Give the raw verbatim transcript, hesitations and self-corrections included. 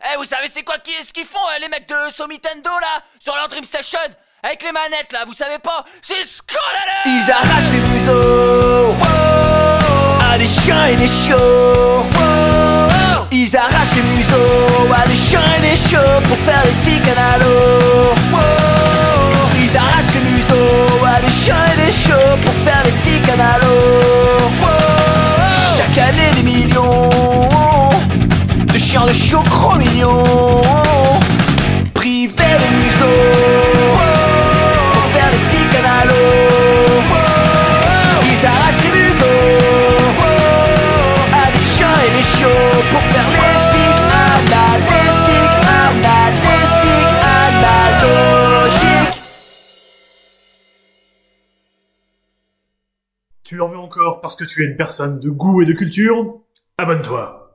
Eh, vous savez c'est quoi qui, ce qu'ils font euh, les mecs de Somitendo là sur leur Dream Station avec les manettes là, vous savez pas? C'est scandaleux. Ils arrachent les museaux wow, à des chiens et des chiots wow, ils arrachent les museaux à des chiens et des chiots pour faire les sticks analo wow, ils arrachent les museaux à des chiens et des chiots pour faire les sticks analo wow, chaque année des millions de chiens de chiots chromignons privés de museaux pour faire les sticks analo. Ils arrachent les museaux à des chiens et des chiots pour faire les sticks anal, les sticks anal, les sticks analogiques. Tu en veux encore parce que tu es une personne de goût et de culture? Abonne-toi.